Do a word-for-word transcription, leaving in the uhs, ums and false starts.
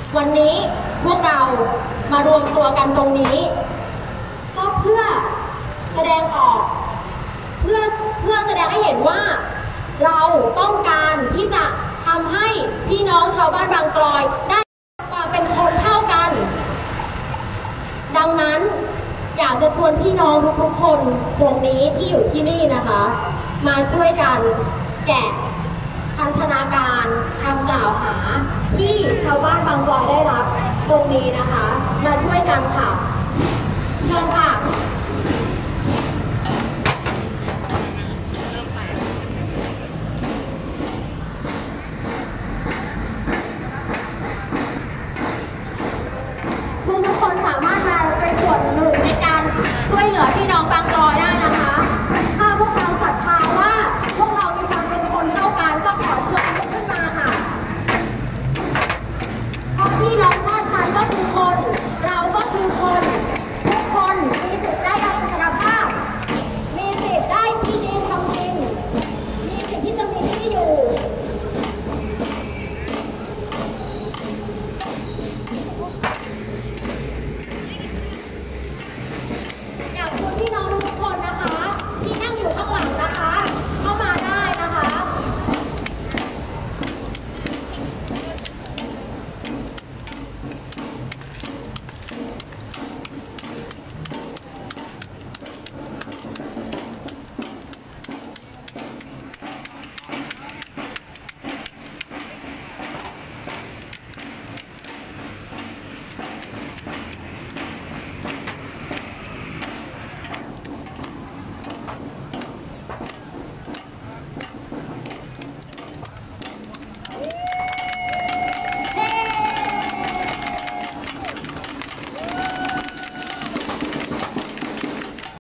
วันนี้พวกเรามารวมตัวกันตรงนี้ก็เพื่อแสดงออกเพื่อเพื่อแสดงให้เห็นว่าเราต้องการที่จะทำให้พี่น้องชาวบ้านบางกลอยได้มาเป็นคนเท่ากันดังนั้นอยากจะชวนพี่น้องทุกๆคนตรงนี้ที่อยู่ที่นี่นะคะมาช่วยกันแกะพันธนาการคำกล่าวหาที่ชาวบ้านบางกลอยได้รับตรงนี้นะคะมาช่วยกันค่ะเชิญค่ะ